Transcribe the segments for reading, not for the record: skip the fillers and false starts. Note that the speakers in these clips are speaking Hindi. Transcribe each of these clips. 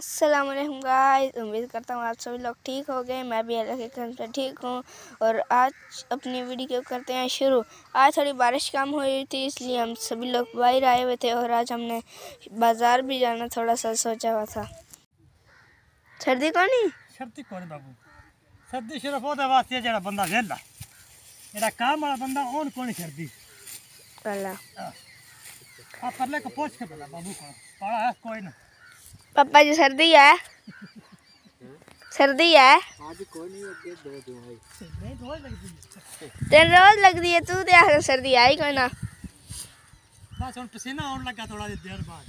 अस्सलाम वालेकुम गाइस, उम्मीद करता हूँ आप सभी लोग ठीक हो गए। मैं भी अल्लाह के करम से ठीक हूँ। और आज अपनी वीडियो करते हैं शुरू। आज थोड़ी बारिश कम हुई थी, इसलिए हम सभी लोग बाहर आए हुए थे और आज हमने बाज़ार भी जाना थोड़ा सा सोचा हुआ था। सर्दी कौन बाबू, सर्दी सिर्फ ओहदे वास्ते जेड़ा बंदा वेला, एड़ा काम वाला बंदा ओन कोनी सर्दी अल्लाह। आ परले को पूछ के बता बाबू को पाड़ा है कोई ना। पापा जी सर्दी है? सर्दी है? आज कोई नहीं, अगे दो दिन आई नहीं रोज लगदी है। तेरे रोज लगदी है, तू ते आखिर सर्दी आई कोई ना। बस हुन पसीना आने लगा थोड़ा देर बाद,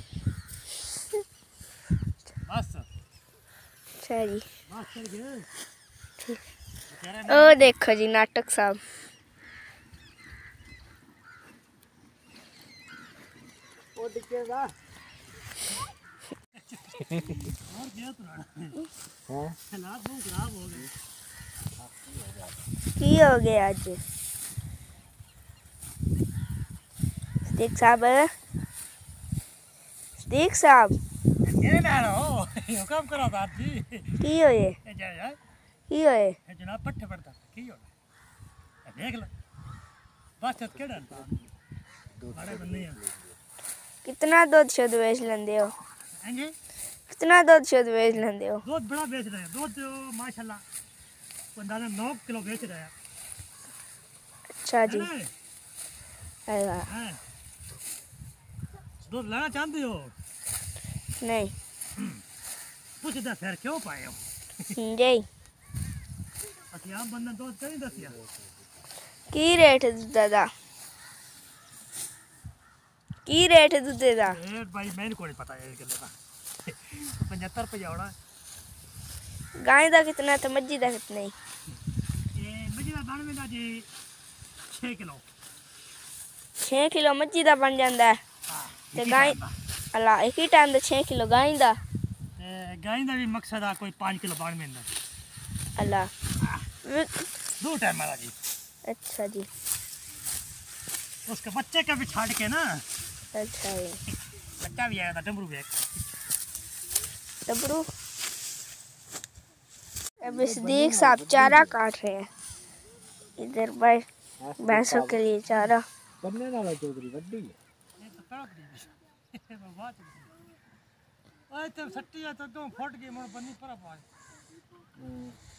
बस अच्छा जी, बस कर गए। ओ देखो जी नाटक साहब। ओ दिखेगा और गया तो हां, हालात बहुत खराब हो गए। की हो गया आज? स्टिक साहब ये ना रो यो काम करा था जी की हो ये? ए जा यार की हो ये? ए जनाब पट्टे पड़ता की हो देख ले बस तक केड़ा बड़े बंदे हैं। कितना दूध शुद्ध बेच लेंदे हो? हैं जी, कितना दूध शुद्ध बेच लेंदे हो? दूध बड़ा बेच रहे हैं, दूध माशाल्लाह अंदाजा 9 किलो बेच रहे हैं। अच्छा जी। है अल्लाह। हैं, दूध लेना चाहते हो? नहीं पूछता फिर क्यों पाए हो? जी। असि आम बंदा दूध कहीं दसिया की रेट है दूध दा? की रेट है दूध दा? रेट भाई मैंने को नहीं पता है कितने का 75 रुपये होना। गाय दा कितना तो मज्जी दा कितना? ये मजी का दाने में जी 6 किलो 6 किलो मज्जी दा बन जांदा है ते गाय अल्लाह एक ही टाइम दा 6 किलो गाय दा। गाय का भी मकसद है कोई 5 किलो बाण में अल्लाह। 2 टाइम वाला जी। अच्छा जी। उसके बच्चे का भी छाड़ के ना। अच्छा जी। बच्चा भी आया था डमरू भी डबरू। अब सिद्दीक साहब चारा काट रहे हैं इधर भाई भैंसों के लिए चारा। बनने वाला चौधरी वड्डी ये तो तड़प दी बात ओए तो सट्टी है तो 2 फुट गई मोर बन्नी पर पाए।